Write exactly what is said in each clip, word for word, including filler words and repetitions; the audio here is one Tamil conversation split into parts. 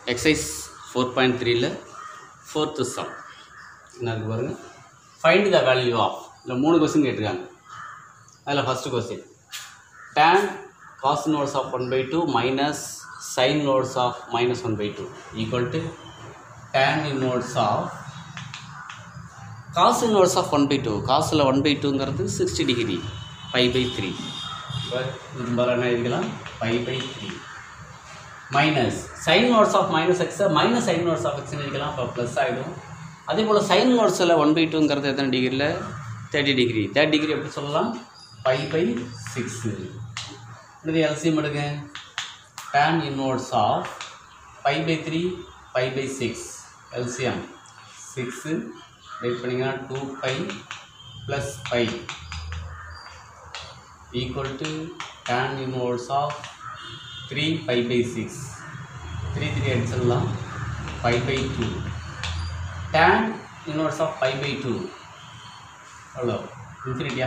exercise four point three ல fourth sum என்னது பாருங்க find the value of இல்ல மூணு क्वेश्चन கேட்டிருக்காங்க அதுல first question tan cos inverse of one by two minus sin inverse of minus one by two equal to tan inverse of cos inverse of one by two cos ல one by two ங்கிறது sixty degree pi by three but இது பாருங்க இதுக்கலாம் pi by three minus sin inverse of minus x minus sin inverse of x ன்னு எழுதிக்கலாம் அப்ப plus ஆயிடும் அதே போல sin inverse ல one by two ங்கிறது எத்தனை டிகிரில thirty degree thirty degree எப்படி சொல்லலாம் pi by six இது எல்சிஎம் எடுங்க tan inverse of pi by three pi by six LCM six wait பண்ணீங்கன்னா two pi plus pi equal to tan inverse of three pi by six three three அடிச்சிடலாம் pi by two tan inverse of pi by two எவ்வளோ இன்ஃபினிட்டியா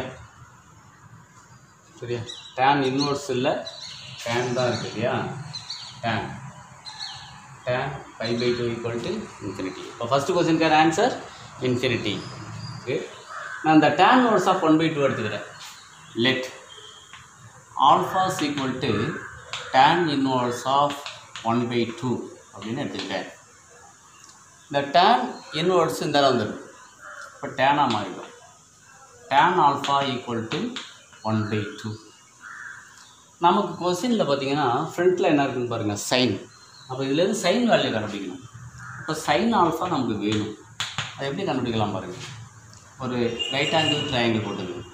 சரியா tan inverse இல்லை tan தான் இருக்கு இல்லையா tan tan pi by two equal to infinity இப்போ ஃபர்ஸ்ட் கொஸ்டினுக்கான ஆன்சர் infinity ஓகே நான் இந்த tan inverse of one by two எடுத்துக்கிறேன் let alpha is equal to tan inverse of one by two அப்படின்னு எடுத்துக்கிட்டேன் இந்த tan inverse இந்த வந்துடும் இப்போ tan ஆ மாறிடும் tan alpha equal to one by two நமக்கு கொஸ்டினில் பார்த்தீங்கன்னா ஃப்ரண்ட்டில் என்ன இருக்குன்னு பாருங்கள் சைன் அப்போ இதுலேருந்து சைன் வேல்யூ கண்டுபிடிக்கணும் இப்போ சைன் ஆல்ஃபா நமக்கு வேணும் அது எப்படி கண்டுபிடிக்கலாம் பாருங்கள் ஒரு ரைட் ஆங்கிள் ட்ரையாங்கிள் போட்டுக்கணும்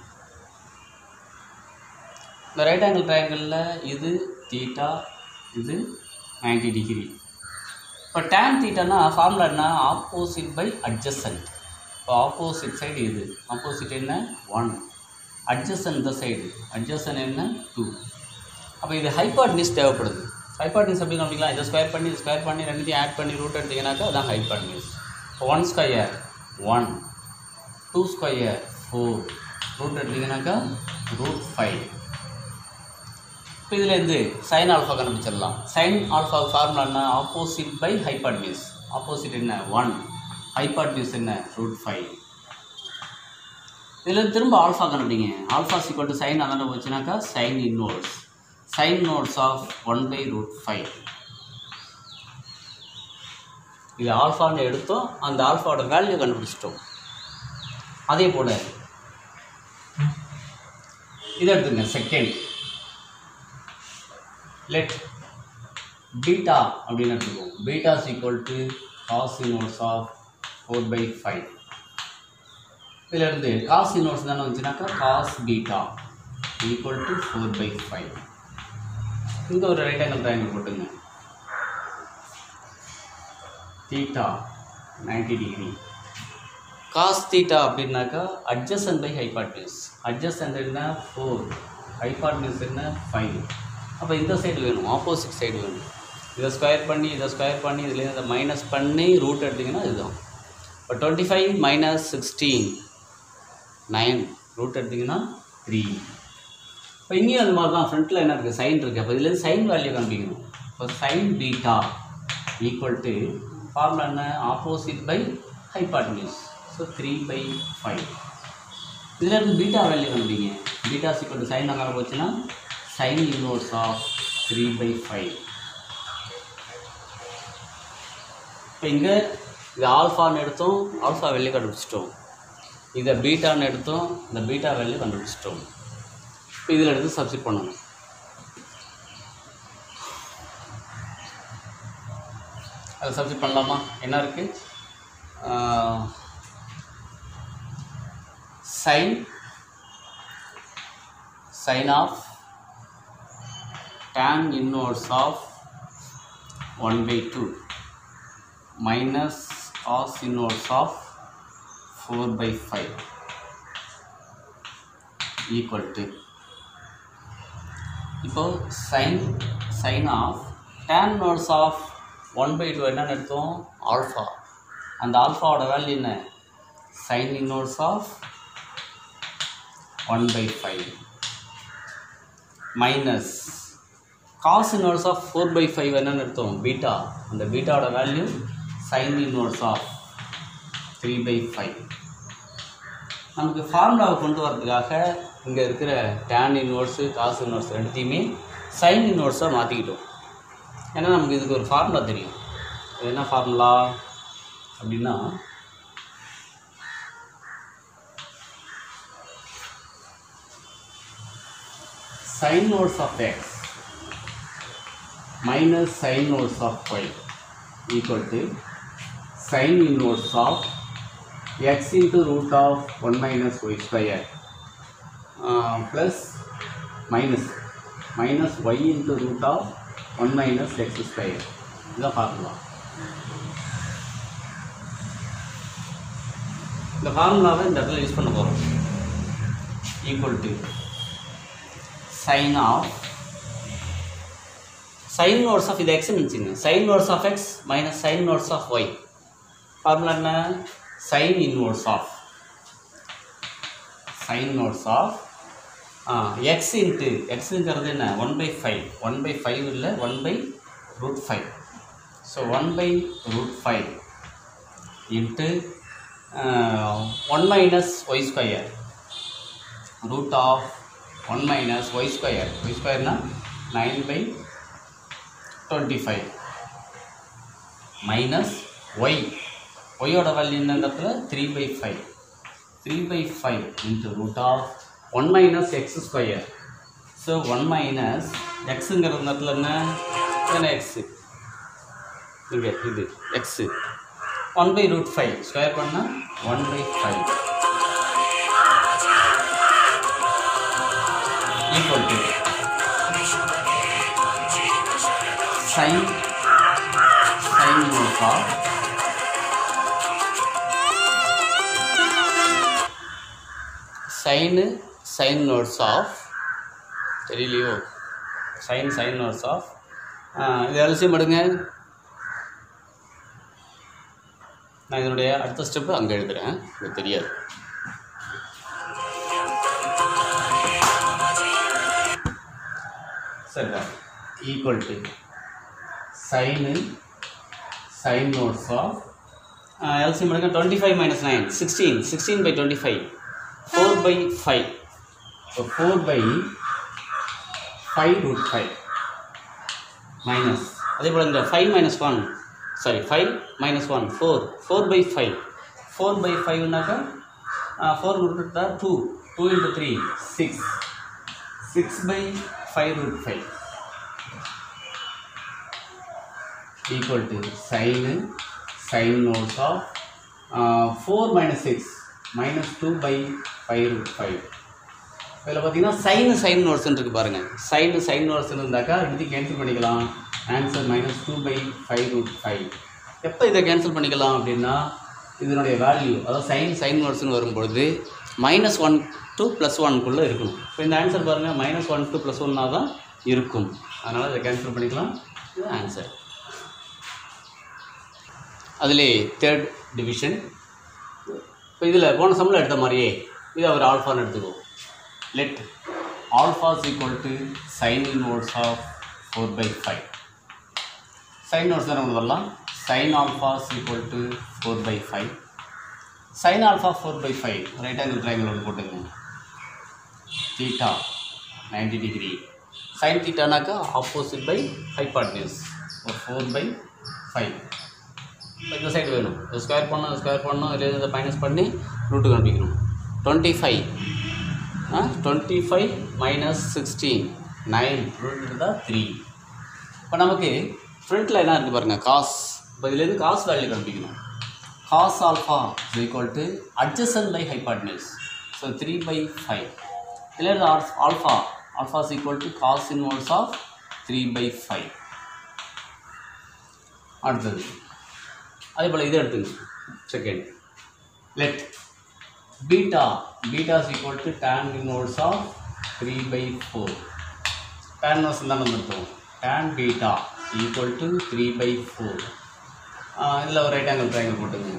இந்த ரைட் ஆங்கிள் ட்ரையாங்கிளில் இது தீட்டா இது நைன்டி டிகிரி இப்போ டேன் தீட்டானா ஃபார்முலா என்ன ஆப்போசிட் பை அட்ஜசன்ட் இப்போ ஆப்போசிட் சைடு இது ஆப்போசிட் என்ன ஒன் அட்ஜசன்ட் இந்த சைடு அட்ஜசன்ட் என்ன டூ அப்போ இது ஹைபாட்னிஸ் தேவைப்படுது ஹைபாட்னிஸ் எப்படி கண்டுபிடிக்கலாம் இதை ஸ்கொயர் பண்ணி ஸ்கொயர் பண்ணி ரெண்டுத்தையும் ஆட் பண்ணி ரூட் எடுத்திங்கனாக்கா அதான் ஹைபாட்னிஸ் இப்போ one square one two square four root எடுத்திங்கனாக்கா ரூட் ஃபைவ் இப்போ இதுலேருந்து சைன் ஆல்ஃபா கண்டுபிடிச்சிடலாம் சைன் ஆல்ஃபா ஃபார்முலா என்ன ஆப்போசிட் பை ஹைபாட்னியூஸ் ஆப்போசிட் என்ன ஒன் ஹைபாட்னியூஸ் என்ன ரூட் ஃபைவ் இதில் திரும்ப ஆல்ஃபா கண்டுபிடிங்க ஆல்ஃபா சீக்வல் டு சைன் அதனால் போச்சுனாக்கா sine inverse sine inverse of one by root five இது ஆல்ஃபான்னு எடுத்தோம் அந்த ஆல்ஃபாவோட வேல்யூ கண்டுபிடிச்சிட்டோம் அதே போல் இதை எடுத்துங்க செகண்ட் let beta அப்படின்னு எடுத்துக்கோம் beta is equal to cos inverse of four by five இதில் இருந்து cos inverse தானே வந்துச்சுனாக்கா cos beta equal to four by five இங்கே ஒரு ரைட் ஆங்கிள் ட்ரையாங்கிள் போட்டுங்க theta ninety degree cos theta அப்படின்னாக்கா adjacent by hypotenuse adjacent என்ன four hypotenuse என்ன five அப்போ இந்த சைடு வேணும் ஆப்போசிட் சைடு வேணும் இதை ஸ்கொயர் பண்ணி இதை ஸ்கொயர் பண்ணி இதுலேருந்து இதை மைனஸ் பண்ணி ரூட் எடுத்திங்கன்னா இதுதான் இப்போ twenty five minus sixteen nine root எடுத்திங்கன்னா த்ரீ இப்போ இங்கேயும் அது மாதிரி தான் ஃப்ரண்ட்டில் என்ன இருக்குது சைன் இருக்குது அப்போ இதுலேருந்து சைன் வேல்யூ கண்டுபிடிக்கணும் இப்போ sine beta equal to formula என்ன opposite by hypotenuse so three by five இதுலேருந்து பீட்டா வேல்யூ கண்டுபிடிங்க பீட்டா ஈக்குவல் டு சைன் அங்கே போச்சுன்னா sin inverse of three by five இப்போ இங்கே இது ஆல்ஃபான்னு எடுத்தோம் ஆல்ஃபா வேல்யூ கண்டுபிடிச்சிட்டோம் இதை பீட்டான்னு எடுத்தோம் இந்த பீட்டா வேல்யூ கண்டுபிடிச்சிட்டோம் இப்போ இதில் எடுத்து சப்ஸ்டிட் பண்ணணும் அதை சப்ஸ்டிட் பண்ணலாமா என்ன இருக்குது sine sine of tan inverse of one by two minus cos inverse of four by five equal to இப்போ sin sin of tan inverse of one by two என்னன்னு எடுத்தோம் ஆல்ஃபா அந்த ஆல்ஃபாவோட வேல்யூ என்ன sin inverse of one by five minus cos inverse of four by five என்னென்னு எடுத்தோம் பீட்டா. அந்த பீட்டாவோட value sine inverse of three by five. நமக்கு ஃபார்முலாவை கொண்டு வரதுக்காக இங்கே இருக்கிற டேன் இன்வர்ஸு காஸ் இன்வர்ஸ் ரெண்டுத்தையுமே சைன் இன்வர்ஸாக மாற்றிக்கிட்டோம். ஏன்னா நமக்கு இதுக்கு ஒரு ஃபார்முலா தெரியும். இது என்ன ஃபார்முலா அப்படின்னா sin inverse of x minus sin inverse of y equal to sin inverse of x into root of one minus y square uh, plus minus minus y into root of one minus x square. This is formula. The formula we will use பண்ண போறோம். Equal to sin of sin inverse of இது x நினைச்சுங்க. sin inverse of x minus sin inverse of y. Formula என்ன? sin inverse of sin inverse of x into x ங்கிறது என்ன one by five. one by five இல்ல one by root five. so one by root five into uh, one minus y square root of one minus y square. Y square na nine by twenty-five minus y. Y oda value enna ndathula three by five. three by five into root of one minus x square. So one minus x ங்கிறது ndathula enna என்ன x இங்க இது x one by root five square பண்ணா one by five equal to sin sin inverse of sin sin inverse of தெரியலையோ sin sin inverse of இது எல்சிஎம் எடுங்க. நான் இதனுடைய அடுத்த ஸ்டெப்பு அங்கே எழுதுகிறேன், எனக்கு தெரியாது. சரிதா equal to sin sin inverse of LCM எடுங்க. twenty-five minus nine sixteen. sixteen by twenty-five four by five. so four by five root five minus அதே போல் இந்த five minus one sorry five minus one four. four by five. four by five னாக்கா four root two. two into three six. six by five root five equal to sin sin inverse of uh, four minus six minus two by five root five. இதில் பார்த்தீங்கன்னா sin sin inverse இருக்கு பாருங்க. sin sin inverse இருந்தாக்கா இப்படி கேன்சல் பண்ணிக்கலாம். Answer minus two by five root five. எப்போ இதை கேன்சல் பண்ணிக்கலாம் அப்படின்னா இதனுடைய வேல்யூ அதாவது சைன் சைன் இன்வர்ஸ்னு வரும்பொழுது மைனஸ் ஒன் டூ ப்ளஸ் ஒன்குள்ளே இருக்கணும். இப்போ இந்த ஆன்சர் பாருங்கள் மைனஸ் ஒன் டூ ப்ளஸ் ஒன்னா தான் இருக்கும். அதனால் இதை கேன்சல் பண்ணிக்கலாம். இது ஆன்சர். அதிலே தேர்ட் டிவிஷன். இப்போ இதில் போன சம்மில் எடுத்த மாதிரியே இது அவர் ஆல்ஃபான்னு எடுத்துக்குவோம். Let alpha is equal to sine inverse of four by five. Sine inverse தான் ஒன்று வரலாம். Sine alpha is equal to four by five. Sine alpha four by five right angle triangle ஒன்று போட்டுக்கோங்க. Theta ninety degree. சைன் தீட்டானாக்கா ஆப்போசிட் பை ஹைபாட்னியூஸ். ஒரு ஃபோர் பை ஃபைவ். இந்த சைடு வேணும். ஸ்கொயர் பண்ணணும் ஸ்கொயர் பண்ணணும் இல்லை இதை மைனஸ் பண்ணி ரூட்டு கண்டுபிடிக்கணும். Twenty five twenty five minus sixteen nine root இருந்தால் த்ரீ. இப்போ நமக்கு ஃப்ரண்ட்டில் என்ன இருக்குது பாருங்கள் காஸ். இப்போ இதுலேருந்து காஸ் வேல்யூ கண்டுபிடிக்கணும். Cos alpha is equal to adjacent by hypotenuse. So three by five. இதில் alpha alpha is equal to cos inverse of three by five. அடுத்தது அதே போல் இதை எடுத்துங்க. Second let beta beta is equal to tan inverse of three by four. tan inverse தான் நம்ம எடுத்துவோம். tan beta equal to three by four. இதில் ஒரு ரைட் ஆங்கிள் ட்ரையாங்கிள் போட்டுங்க.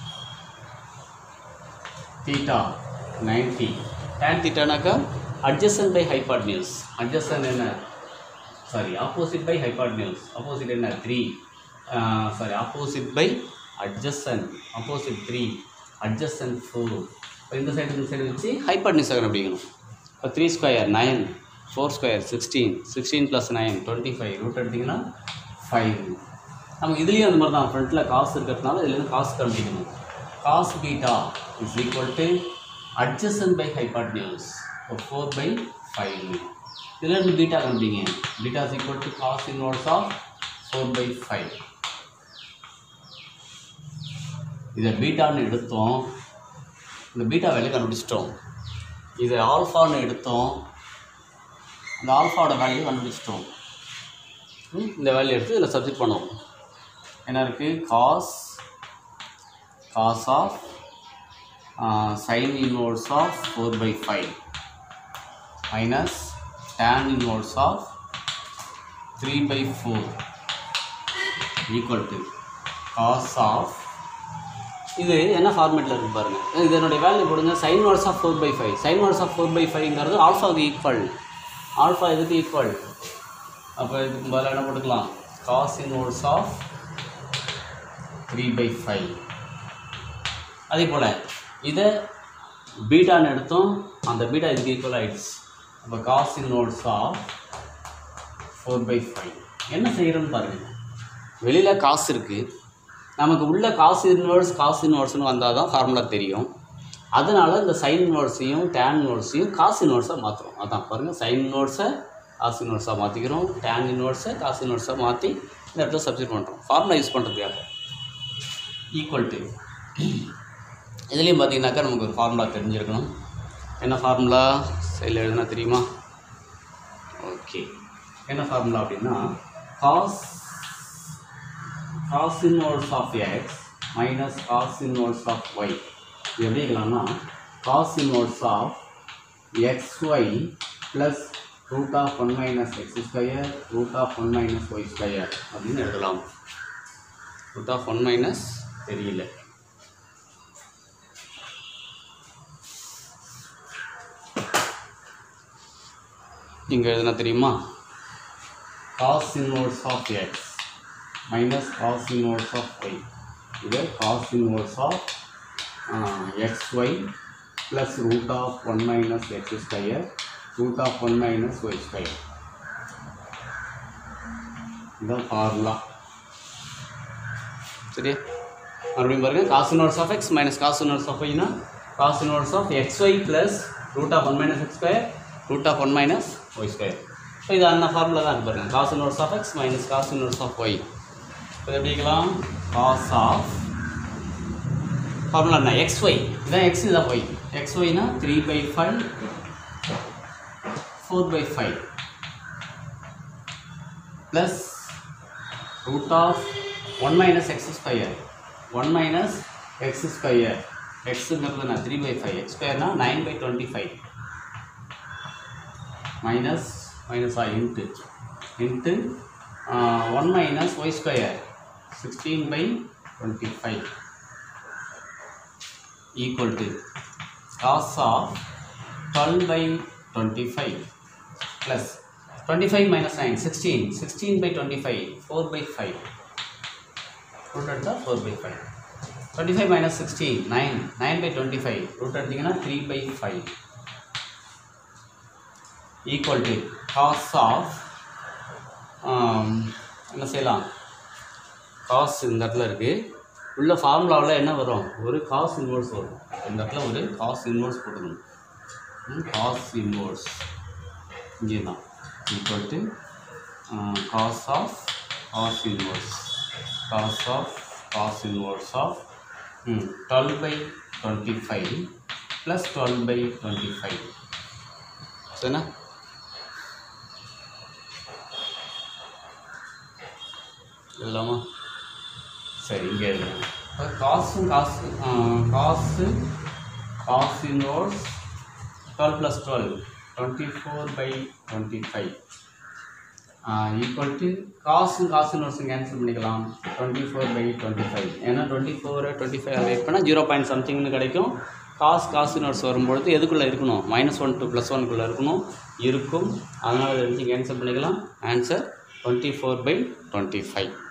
Theta ninety. tan தீட்டானாக்கா அட்ஜசன்ட் பை ஹைபாட்னியூஸ். அட்ஜசன்ட் என்ன sorry opposite by hypotenuse. Opposite என்ன three, sorry opposite by adjacent. Opposite three, adjacent four. இப்போ இந்த சைடு இந்த சைடு வச்சு ஹைபாட்னியூஸ் கண்டுபிடிக்கணும். இப்போ three square nine, four square sixteen, sixteen plus nine twenty five. Root எடுத்திங்கன்னா ஃபைவ். நம்ம இதுலேயும் அந்த மாதிரி தான், ஃப்ரண்ட்டில் காசு இருக்கிறதுனால இதுலேருந்து காசு கண்டுபிடிக்கணும். Cos beta is equal to adjacent by hypotenuse. இப்போ ஃபோர் பை ஃபைவ். இதிலேருந்து பீட்டா கண்டுபிடிங்க. Beta is equal to cos inverse of four by five. இதை பீட்டான்னு எடுத்தோம், இந்த பீட்டா வேல்யூ கண்டுபிடிச்சிட்டோம். இதை ஆல்ஃபான்னு எடுத்தோம், இந்த ஆல்ஃபாவோட வேல்யூ கண்டுபிடிச்சிட்டோம். இந்த வேல்யூ எடுத்து இதில் சப்ஸ்டிட் பண்ணுவோம். என்ன இருக்குது? Cos cos of sine inverse of four by five minus tan inverse of three by four equal to cos of, இது என்ன ஃபார்மேட்டில் இருக்குது பாருங்கள். இதனுடைய வேல்யூ போடுங்க. Sine inverse of four by five. Sine inverse of four by ஃபைவ்ங்கிறது ஆல்ஃபாவுக்கு ஈக்குவல். ஆல்ஃபா இதுக்கு ஈக்குவல். அப்போ இதுக்கு பதிலாக என்ன போட்டுக்கலாம்? Cos inverse of three by five. அதே போல் இதை பீட்டான்னு எடுத்தோம், அந்த பீட்டா இதுக்கு ஈக்குவல் ஆகிடுச்சு. அப்போ cos inverse of four by five. என்ன செய்கிறோன்னு பாருங்கள். வெளியில் காசு இருக்குது, நமக்கு உள்ள காசு இன்வர்ஸ் காசு இன்வர்ஸ்னு வந்தால் தான் ஃபார்முலா தெரியும். அதனால் இந்த சைன் இன்வர்ஸையும் டேன் இன்வர்ஸையும் காசு இன்வர்ஸாக மாற்றுறோம். அதான் பாருங்கள், சைன் இன்வர்ஸை காசு இன்வர்ஸாக மாற்றிக்கிறோம், டேன் இன்வர்ஸை காசு இன்வர்ஸாக மாற்றி இந்த இடத்துல சப்ஸ்டிட் பண்ணுறோம். ஃபார்முலா யூஸ் பண்ணுறதுக்காக. ஈக்குவல் டு இதுலேயும் பார்த்தீங்கன்னாக்கா நமக்கு ஒரு ஃபார்முலா தெரிஞ்சிருக்கணும். என்ன ஃபார்முலா சைடில் எழுதுனா தெரியுமா? ஓகே, என்ன ஃபார்முலா அப்படின்னா cos cos inverse of x minus cos inverse of y. இது எப்படி இருக்கலாம்னா cos inverse of x y plus root of one minus x square root of one minus y square அப்படின்னு எழுதலாம். ரூட் ஆஃப் ஒன் மைனஸ் தெரியல. இங்கே எழுதுனா தெரியுமா? Cos inverse of x minus cos inverse of y. இது cos inverse of xy plus root of one minus x square root of one minus y square. இதுதான் ஃபார்முலா. சரியா? மறுபடியும் பாருங்கள். Cos inverse of x minus cos inverse of ஒய்னா cos inverse of xy plus root of one minus x square root of one minus y square. So இது அந்த ஃபார்முலா தான் இருக்கு பாருங்கள். Cos inverse of x minus cos inverse of y. இப்போ எப்படி இருக்கலாம்? காஸ் ஆஃப் ஃபார்முலா என்ன? xy. இதான் எக்ஸ், இதான் ஒய். xyனா three by five four by five plus root of one minus x square one minus x square. எக்ஸுங்கிறது நான் த்ரீ பை ஃபைவ், எக்ஸ் ஸ்கொயர்னா nine by twenty five minus minus ah into into one minus y square sixteen by twenty five equal to cos of twelve by twenty-five plus twenty-five minus nine, sixteen, sixteen by twenty-five, four by five. Root at the four by five. twenty-five minus sixteen, nine, nine by twenty-five. Root at the three by five. Equal to cos of um, என்ன செய்யலாம்? cos இந்த இடத்துல இருக்குது. உள்ள ஃபார்முலாவில் என்ன வரும்? ஒரு காஸ் இன்வர்ஸ் வரும். இந்த இடத்துல ஒரு காஸ் இன்வர்ஸ் போட்டுக்கணும். காஸ் இன்வர்ஸ் இங்கே தான் equal to cos of cos inverse cos of cos inverse of twelve by twenty five plus twelve by twenty five. சரிண்ணா? இல்லாமா? சரி, இங்கே எழுதுறேன். காசும் cos cos cos inverse twelve plus twelve twenty four by twenty five equal to காசும் காசு இன்வர்ஸும் கேன்சல் பண்ணிக்கலாம். Twenty four by twenty five ஏன்னா டுவெண்ட்டி ஃபோர் டுவெண்ட்டி ஃபைவ் அதை பண்ணால் ஜீரோ பாயிண்ட் சம்திங்னு கிடைக்கும். காஸ் காஸ் இன்வர்ஸ் வரும்பொழுது எதுக்குள்ளே இருக்கணும், மைனஸ் ஒன் டு ப்ளஸ் ஒன்குள்ளே இருக்கணும், இருக்கும். அதனால் இதை வச்சு கேன்சல் பண்ணிக்கலாம். Answer twenty four by twenty five.